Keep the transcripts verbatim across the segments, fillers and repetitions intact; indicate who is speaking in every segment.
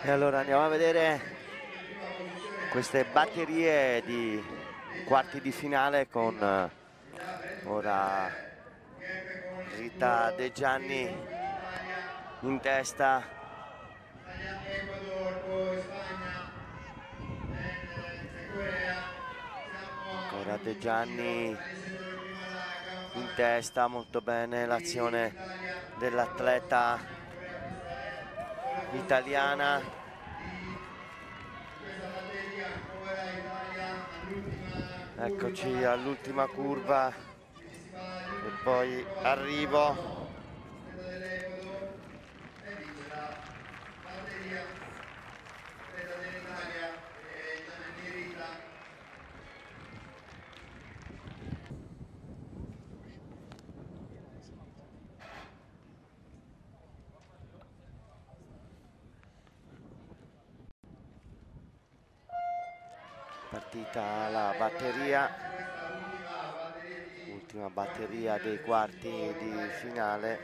Speaker 1: E allora andiamo a vedere queste batterie di quarti di finale con eh, ora Rita De Gianni in testa. Ancora De Gianni in testa, molto bene l'azione dell'atleta italiana. Eccoci all'ultima curva e poi arrivo. Partita la batteria, ultima batteria dei quarti di finale.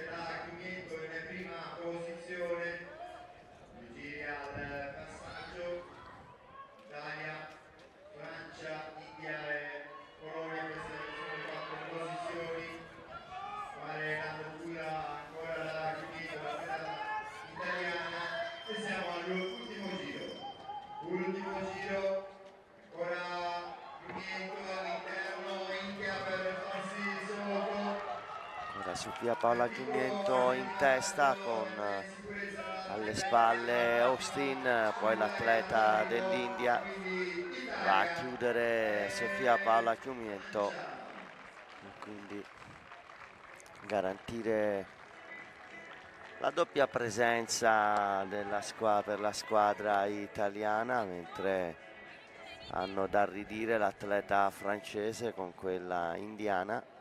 Speaker 2: Italia, Francia, India e Polonia, queste sono le quattro posizioni. Fare la apertura ancora la Chimico, la sfera italiana e siamo all'ultimo giro. Ultimo giro, ancora Chimico all'interno, India per farsi sotto.
Speaker 1: Ora Sofia Paola Gimiento in testa con alle spalle Austin, poi l'atleta dell'India. Va a chiudere Sofia Paola Gimiento e quindi garantire la doppia presenza della squadra per la squadra italiana, mentre hanno da ridire l'atleta francese con quella indiana.